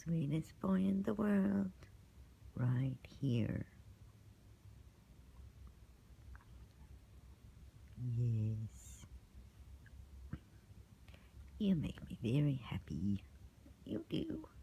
sweetest boy in the world, right here. Yes, you make me very happy. You do.